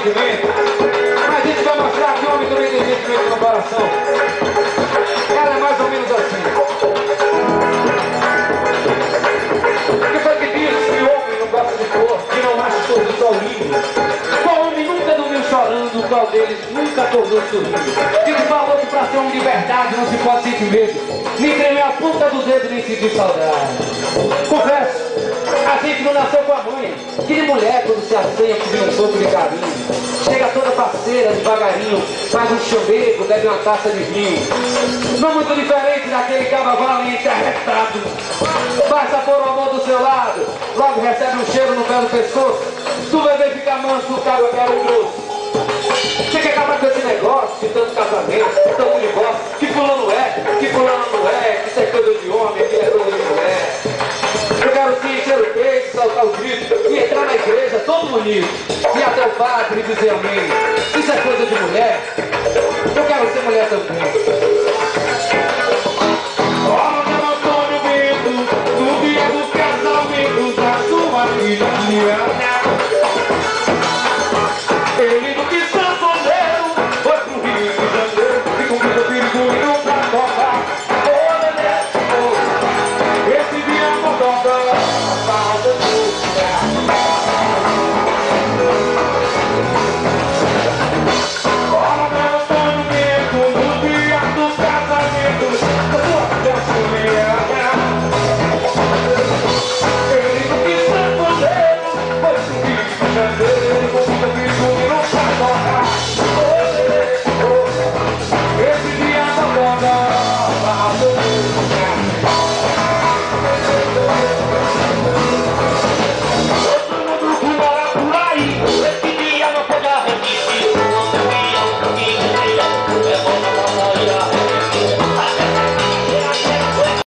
sentimento. Mas a gente vai mostrar que o homem também tem sentimento no coração. Ela é mais ou menos assim. Que foi que diz que o homem não gosta de flor, que não acha flor do sol lindo? O homem nunca dormiu chorando, o qual deles nunca acordou sorrindo. Que falou que pra ser homem de verdade não se pode sentir medo, nem tremer a ponta do dedo, nem sentir saudade. Confesso, a gente não nasceu com a mãe, que de mulher quando se assanha pedindo um pouco de carinho. Chega toda parceira, devagarinho, faz um chamego, bebe uma taça de vinho. Não muito diferente daquele cavalo arretado. Basta pôr o amor do seu lado, logo recebe um cheiro no pé do pescoço. Tu vai ver ficar manso, o cara quer o grosso. Você quer acabar com esse negócio de tanto casamento, de tanto divórcio, que fulano é, que fulano não é, que isso é coisa de homem, aquilo é coisa de mulher. Eu quero sim encher o peito, saltar o grito e entrar na igreja todo bonito. E até o padre dizer amém. Isso é coisa de mulher. Eu quero ser mulher também.